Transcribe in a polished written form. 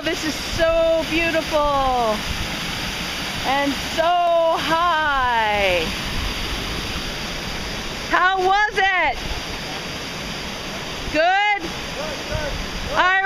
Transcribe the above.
this is so beautiful and so high. How was it? Good? Good. All